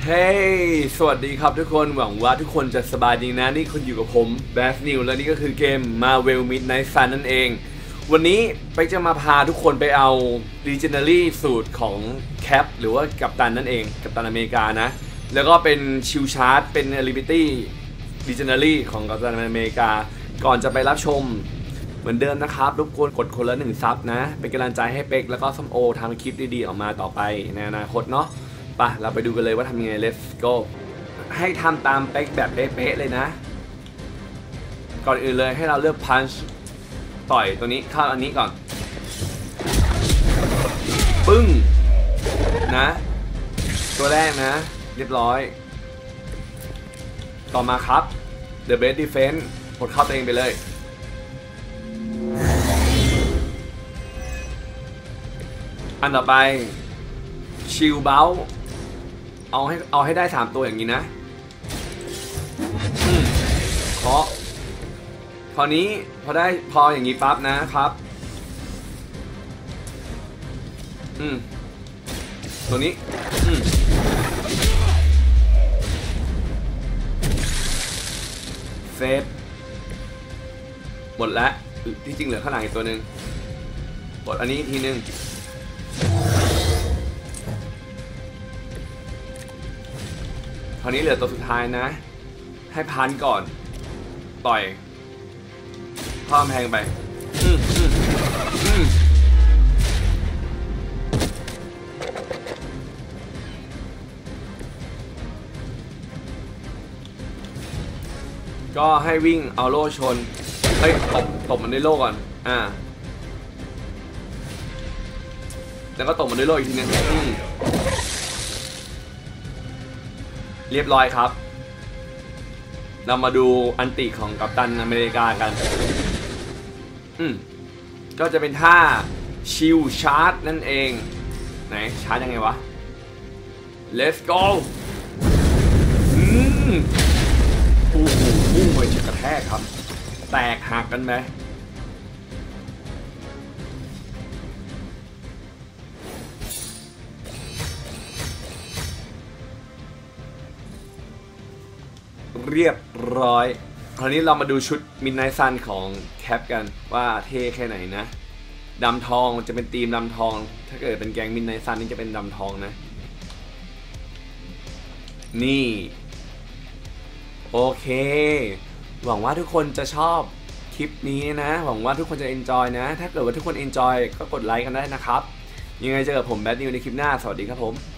เฮ้สวัสดีครับทุกคนหวังว่าทุกคนจะสบายดีนะนี่คุณอยู่กับผมแบสนิวและนี่ก็คือเกม Marvel Midnight Sun นั่นเองวันนี้ไปจะมาพาทุกคนไปเอา Legendary สูตรของแคปหรือว่ากัปตันนั่นเองกัปตันอเมริกานะแล้วก็เป็นชิลชาร์จเป็น Liberty Legendary ของกัปตันอเมริกาก่อนจะไปรับชมเหมือนเดิมนะครับรบกวนกดคนละ1 ซับนะเป็นกำลังใจให้เป็กแล้วก็ส้มโอทำคลิปดีๆออกมาต่อไปในอนาคตเนาะไปเราไปดูกันเลยว่าทำยังไง let's go ให้ทำตามเป็กแบบเป๊ะๆเลยนะก่อนอื่นเลยให้เราเลือก punch ต่อยตัวนี้เข้าอันนี้ก่อนปึ้งนะตัวแรกนะเรียบร้อยต่อมาครับ the best defense กดเข้าตัวเองไปเลยอันต่อไปชิลเบลเอาให้ได้3ตัวอย่างนี้นะเคาะพอนี้พออย่างนี้ปั๊บนะครับตัวนี้เซตหมดแล้วที่จริงเหลือข้างหลังอีกตัวหนึ่งกดอันนี้ทีนึงคราวนี้เหลือตัวสุดท้ายนะให้พันก่อนต่อยข้ามแพงไปก็ให้วิ่งเอาโล่ชนเฮ้ยตบมันด้วยโล่ก่อนแล้วก็ตบมันด้วยโล่อีกทีนึงเรียบร้อยครับเรามาดูอันติของกัปตันอเมริกากันก็จะเป็นท่าชิลชาร์จนั่นเองไหนชาร์จยังไงวะ let's go พุ่งไปกระแทกครับแตกหักกันไหมเรียบร้อยคราวนี้เรามาดูชุด Midnight Sun ของแคปกันว่าเท่แค่ไหนนะดำทองจะเป็นธีมดำทองถ้าเกิดเป็นแก๊ง Midnight Sun นี่จะเป็นดำทองนะนี่โอเคหวังว่าทุกคนจะชอบคลิปนี้นะหวังว่าทุกคนจะ enjoy นะถ้าเกิดว่าทุกคน enjoy ก็กดไลค์กันได้นะครับยังไงเจอกับผมแบทนิวในคลิปหน้าสวัสดีครับผม